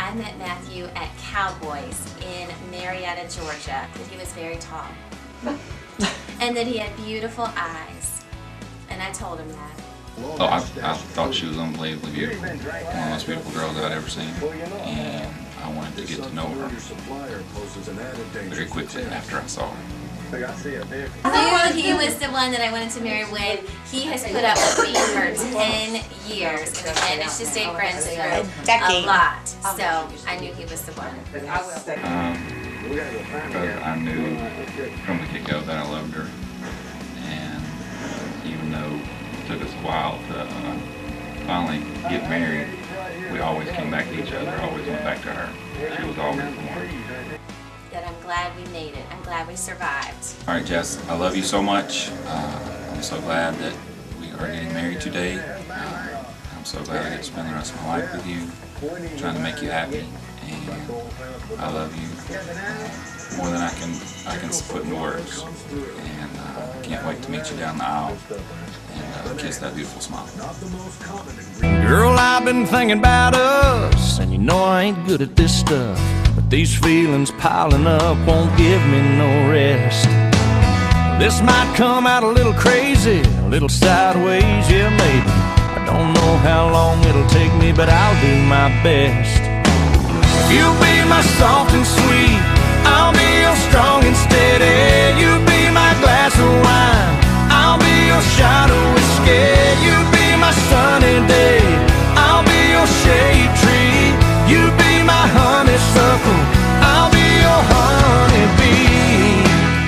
I met Matthew at Cowboys in Marietta, Georgia, that he was very tall and that he had beautiful eyes, and I told him that. Oh, I thought she was unbelievably beautiful, one of the most beautiful girls I'd ever seen, and I wanted to get to know her very quickly after I saw her. He was the one that I wanted to marry when he has put up with me for 10 years and managed to stay friends with him a lot. So I knew he was the one. Because I knew from the get-go that I loved her, and even though it took us a while to finally get married, we always came back to each other, always went back to her. She was always the one. That I'm glad we made it. I'm glad we survived. All right, Jess, I love you so much. I'm so glad that we are getting married today. I'm so glad I get to spend the rest of my life with you, trying to make you happy. And I love you more than I can put into words. And I can't wait to meet you down the aisle and kiss that beautiful smile. Girl, I've been thinking about us, and you know I ain't good at this stuff. But these feelings piling up won't give me no rest. This might come out a little crazy, a little sideways, yeah maybe. I don't know how long it'll take me, but I'll do my best. If you'll be my soft and sweet, I'll be your strong and steady. You be my glass of wine, I'll be your shot of whiskey. You be my sunny day, I'll be your shade tree. You be my honeysuckle, I'll be your honeybee.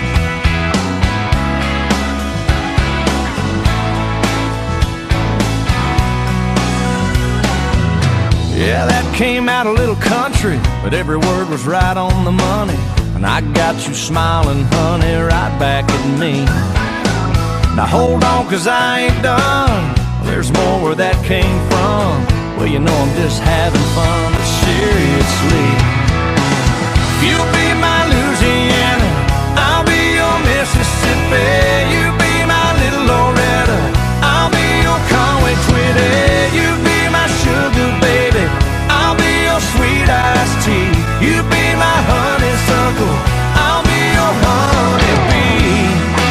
Yeah, that came out a little country, but every word was right on the money. And I got you smiling, honey, right back at me. Now hold on, 'cause I ain't done. There's more where that came from. Well, you know I'm just having fun, but seriously. You'll be my Louisiana, I'll be your Mississippi. You be my little Loretta, I'll be your Conway Twitty. You be my sugar baby, I'll be your sweet iced tea. You be my honeysuckle, I'll be your honeybee.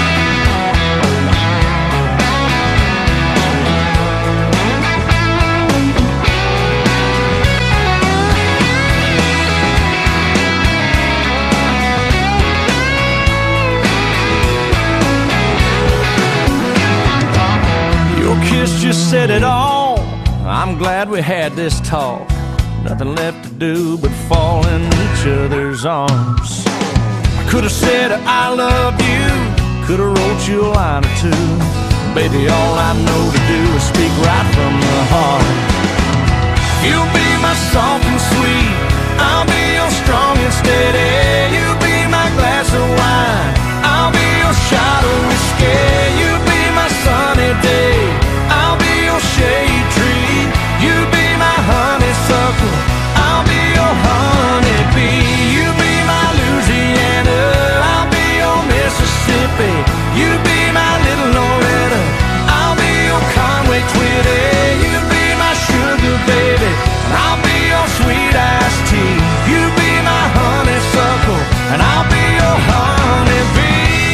Just said it all. I'm glad we had this talk. Nothing left to do but fall in each other's arms. I could have said I love you, could have wrote you a line or two. Baby, all I know to do is speak right from the heart. You'll be my soft and sweet, I'll be your strong and steady. You be my glass of wine, I'll be your shot of whiskey. You be my sunny day, I'll be your shade tree. You be my honeysuckle, I'll be your honeybee. You be my Louisiana, I'll be your Mississippi. You be my little Loretta, I'll be your Conway Twitty. You be my sugar baby, and I'll be your sweet iced tea. You be my honeysuckle, and I'll be your honeybee.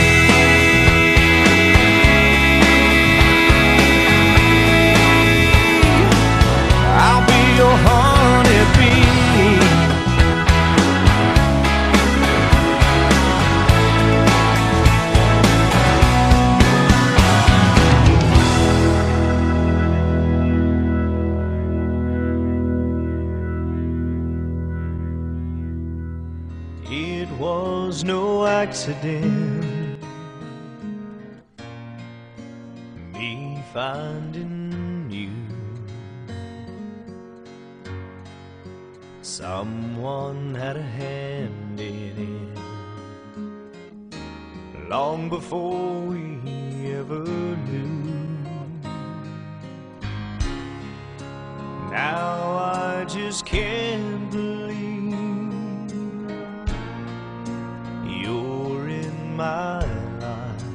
Your honeybee. It was no accident, me finding you. Someone had a hand in it long before we ever knew. Now I just can't believe you're in my life.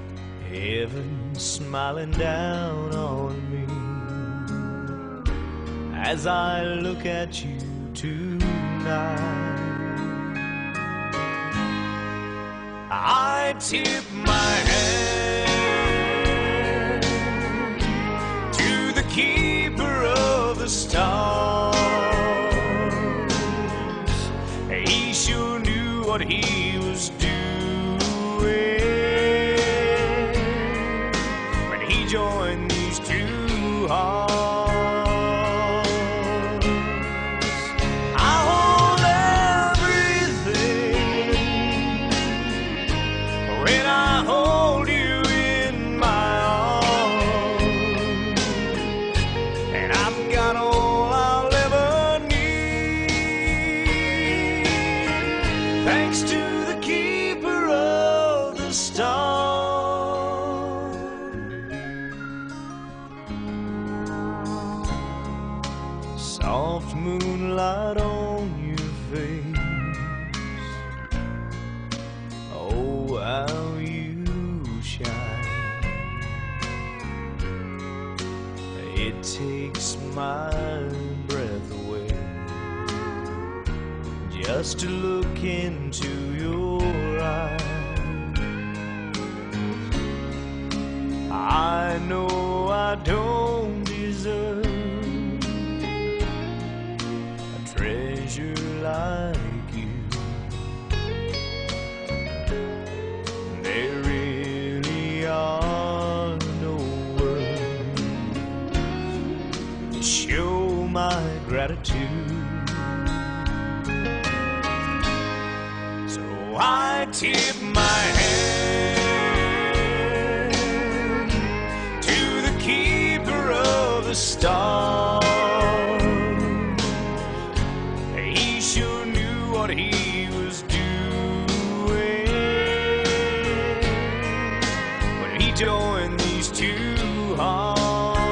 Heaven smiling down on me. as I look at you tonight. I tip my hand to the keeper of the stars. He sure knew what he was doing when he joined these two hearts. Thanks to the keeper of the stars. Soft moonlight on your face, oh how you shine. It takes my breath away just to look into your eyes. I know I don't deserve a treasure like you. There really are no words to show my gratitude. I tip my hand to the keeper of the stars. He sure knew what he was doing when he joined these two hearts.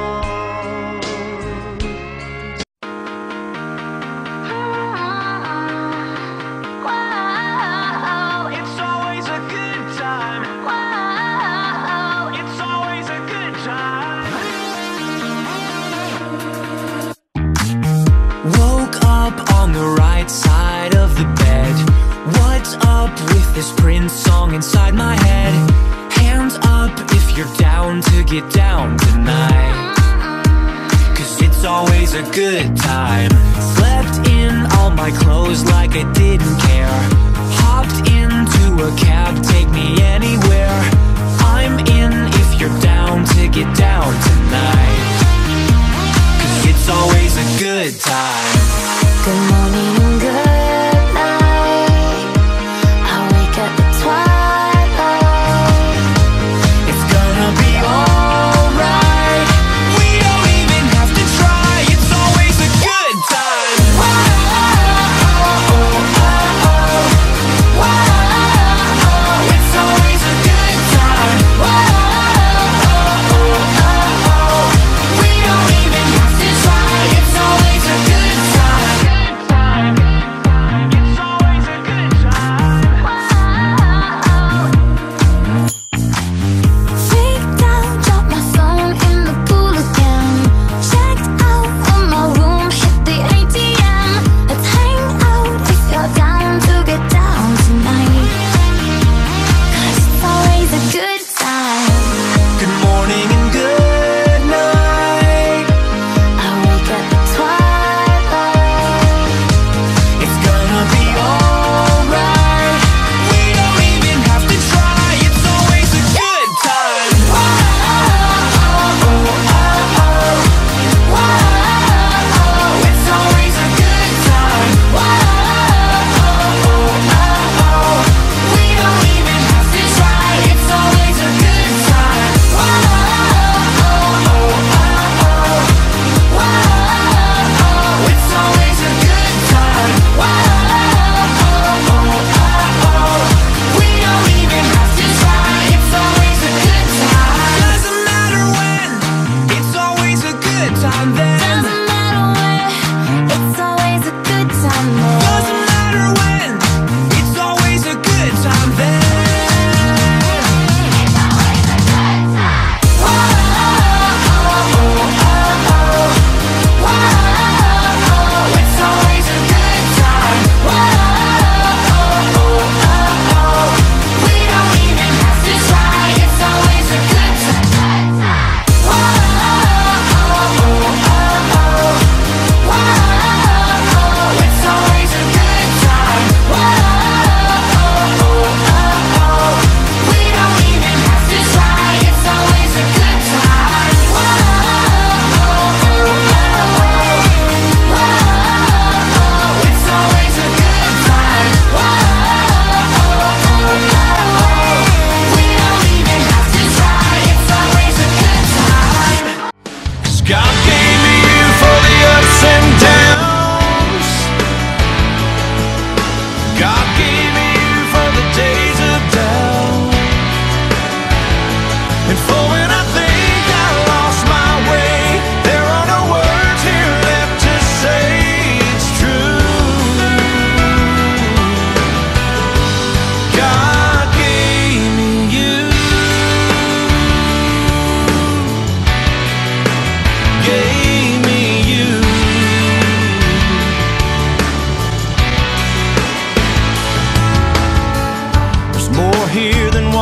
On the right side of the bed, what's up with this Prince song inside my head? Hands up if you're down to get down tonight, 'cause it's always a good time. Slept in all my clothes like I didn't care. Hopped into a cab, take me anywhere. I'm in if you're down to get down tonight, 'cause it's always a good time. Good morning and good night. I wake up at twilight. It's gonna be alright. We don't even have to try. It's always a good time. Whoa, It's always a good time. we don't even have to try. It's always a good time.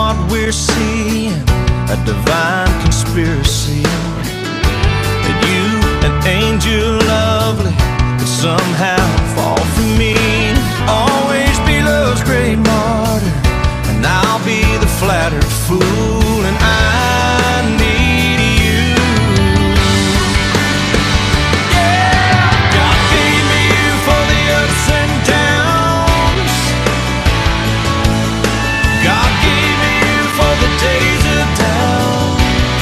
what we're seeing, a divine conspiracy. That you, an angel lovely, could somehow fall for me. Always be love's great martyr, and I'll be the flattered fool, and I need you. Yeah, God gave me you for the ups and downs. God gave me you for the days of doubt,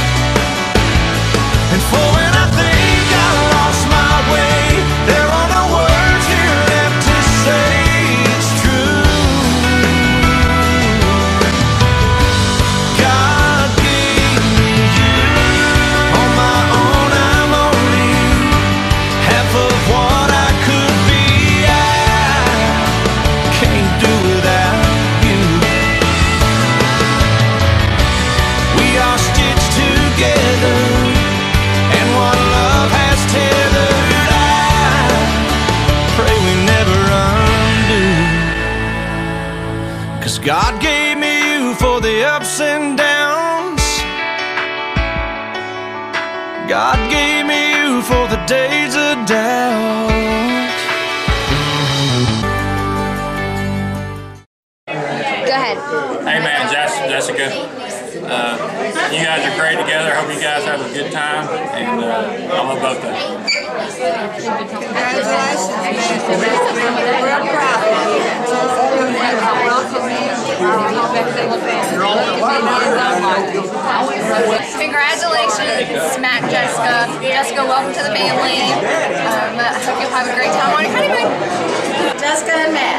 and for when I think I lost my way, there are no words here left to say. It's true. God gave me you. On my own, I'm only half of what I could be. I can't do without you. We are stitched together, and what love has tethered, I pray we never undo. 'Cause God gave me you for the ups and downs. God gave me you for the days of doubt. Go ahead. Hey man, Jessica, you guys are great together. Hope you guys have a good time, and I love both of you. Congratulations, Matt and Jessica. Jessica, welcome to the family. I hope you'll have a great time on your honeymoon. Jessica and Matt.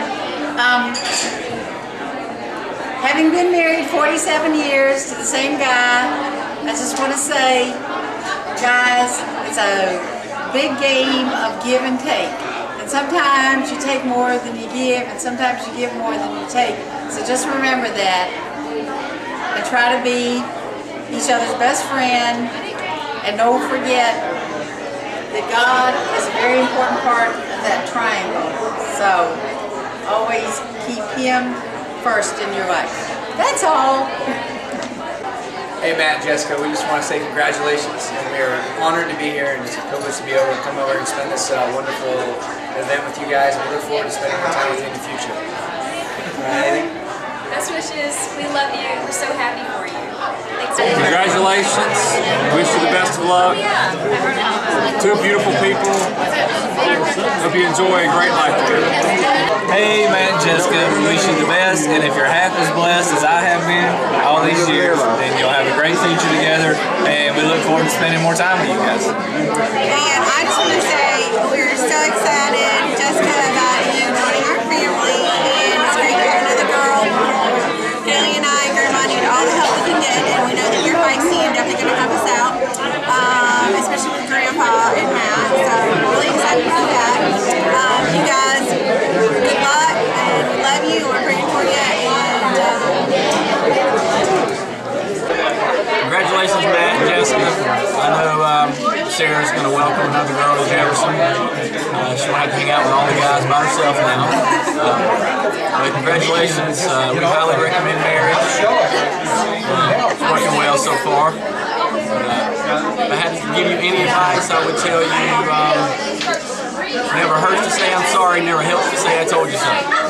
Having been married 47 years to the same guy, I just want to say, guys, it's a big game of give and take. And sometimes you take more than you give, and sometimes you give more than you take. So just remember that, and try to be each other's best friend, and don't forget that God is a very important part of that triangle. So always keep Him first in your life. That's all. Hey Matt and Jessica, we just want to say congratulations, and we are honored to be here, and it's a privilege to be able to come over and spend this wonderful event with you guys. We look forward to spending more time with you in the future. Best wishes. We love you. We're so happy for you. Thanks. Congratulations. Wish you the best of luck. Two beautiful people. Hope you enjoy a great life together. Hey Matt and Jessica, we wish you the best, and if you're half as blessed as I have been all these years, then you'll have a great future together, and we look forward to spending more time with you guys. And I just want to say we're so excited, Jessica, about you joining our family, and it's great to have another girl. Haley and I are reminding you all the help we can get, and we know that you're feisty and definitely going to help us out, especially with Grandpa and Matt, so we're really excited about that. You guys, good luck, and we love you, and we're praying for you, and Congratulations Matt and Jessica. I know Sarah's going to welcome another girl to Jefferson. She won't have to hang out with all the guys by herself now. But congratulations, we highly recommend marriage. It's working well so far. If I had to give you any advice, I would tell you, never hurts to say I'm sorry, never helps to say I told you so.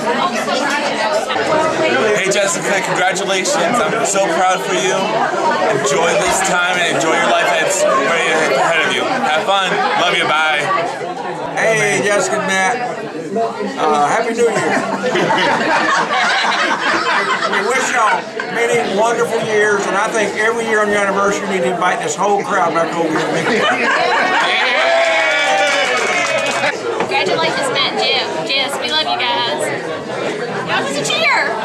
Hey Jessica, congratulations. I'm so proud for you. Enjoy this time and enjoy your life that's right ahead of you. Have fun. Love you. Bye. Hey Jessica and Matt, Happy New Year. We wish y'all many wonderful years, and I think every year on your anniversary you need to invite this whole crowd back over here. Congratulations, Matt and Jess. We love you guys. Y'all just a cheer.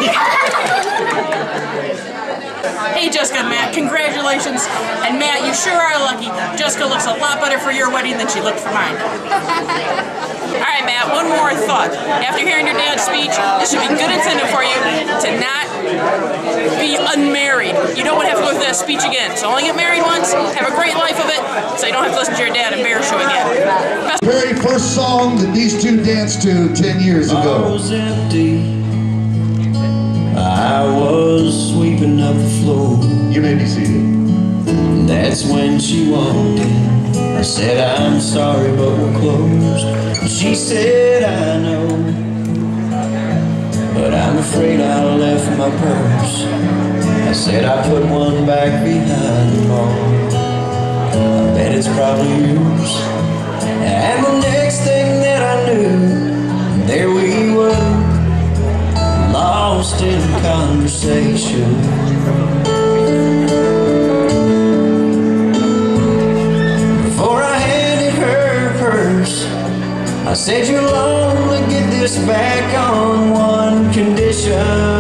Hey Jessica and Matt, congratulations. And Matt, you sure are lucky. Jessica looks a lot better for your wedding than she looked for mine. Alright Matt, one more thought. After hearing your dad's speech, this should be good incentive for you to not be unmarried. You don't want to have to go through that speech again. So only get married once, have a great life of it, so you don't have to listen to your dad embarrass you again. The very first song that these two danced to 10 years ago. I was empty. I I was sweeping up the floor. You may be seated. That's when she walked in. I said, I'm sorry, but we're closed. She said, I know, but I'm afraid I left my purse. I said, I put one back behind the bar. I bet it's probably yours. And the next thing that I knew, there we were, lost in conversation. Before I handed her her purse, I said, you'll only get this back on one condition.